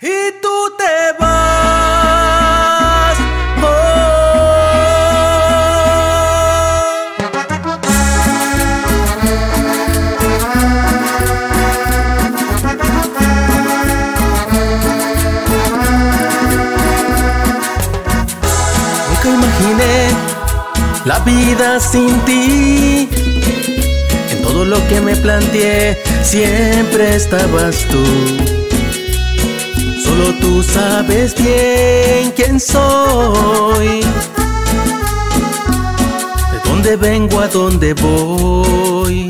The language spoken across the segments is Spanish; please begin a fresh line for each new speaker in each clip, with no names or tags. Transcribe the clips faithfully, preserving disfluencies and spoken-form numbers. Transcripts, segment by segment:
y tú te vas. Oh. Nunca imaginé la vida sin ti. En todo lo que me planteé siempre estabas tú. Solo tú sabes bien quién soy, de dónde vengo, a dónde voy.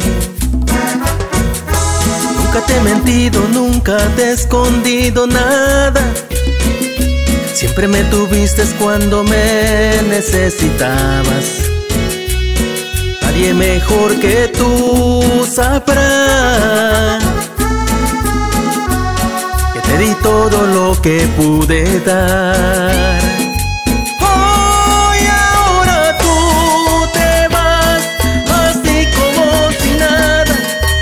Nunca te he mentido, nunca te he escondido nada. Siempre me tuviste cuando me necesitabas. Nadie mejor que tú sabrá que te di todo lo que pude dar. Hoy ahora tú te vas, así como si nada,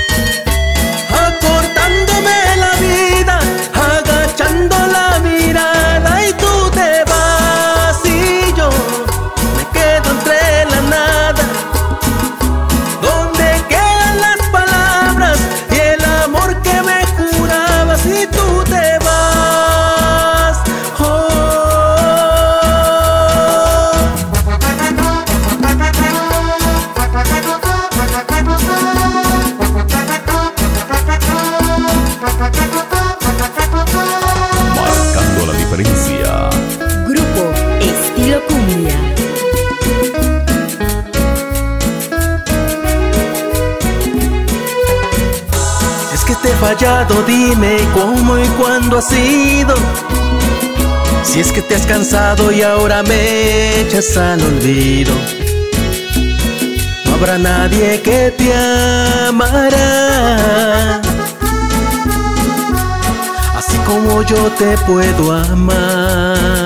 acortándome la vida, agachando la mirada. Y tú te vas y yo me quedo entre la nada, donde quedan las palabras y el amor que me jurabas. Y tú te vas. Oh.
Marcando la diferencia.
Grupo Estilo Cumbia.
Es que te he fallado, dime cómo y cuándo ha sido. Si es que te has cansado y ahora me echas al olvido, no habrá nadie que te amará así como yo te puedo amar.